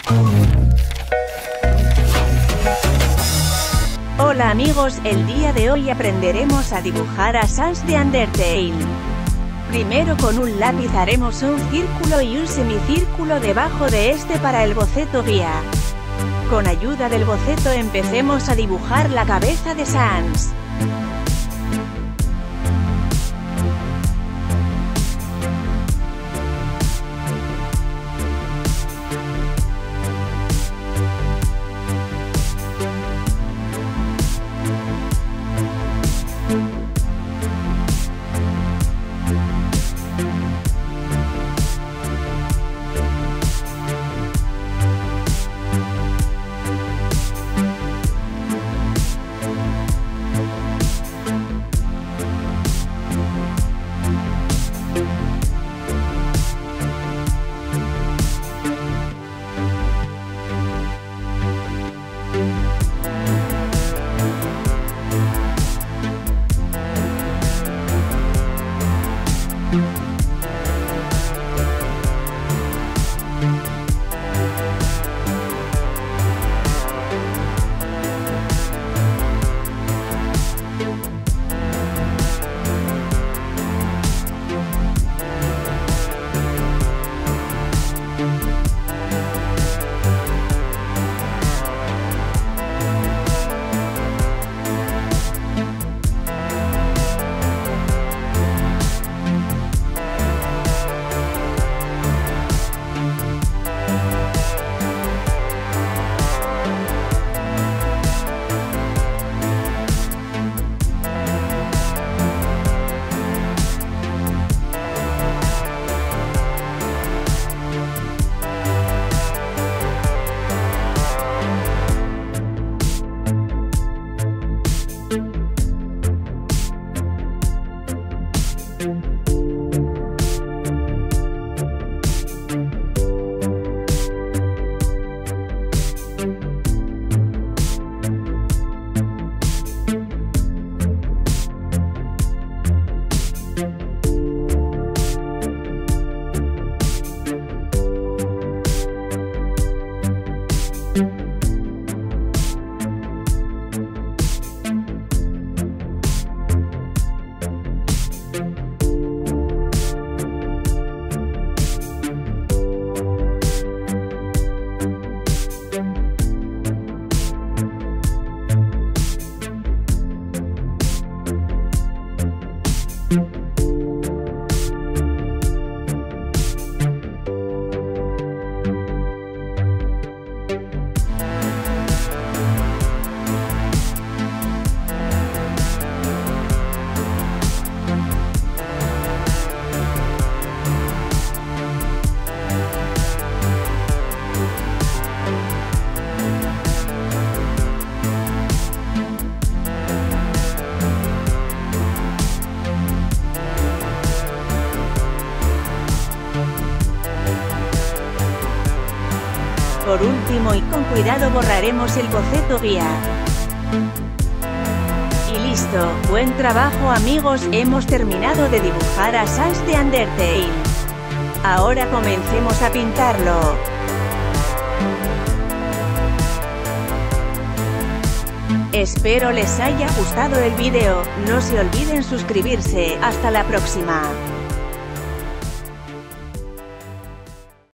Hola amigos, el día de hoy aprenderemos a dibujar a Sans de Undertale. Primero con un lápiz haremos un círculo y un semicírculo debajo de este para el boceto guía. Con ayuda del boceto empecemos a dibujar la cabeza de Sans. Por último y con cuidado borraremos el boceto guía. Y listo, buen trabajo amigos, hemos terminado de dibujar a Sans de Undertale. Ahora comencemos a pintarlo. Espero les haya gustado el vídeo, no se olviden suscribirse, hasta la próxima.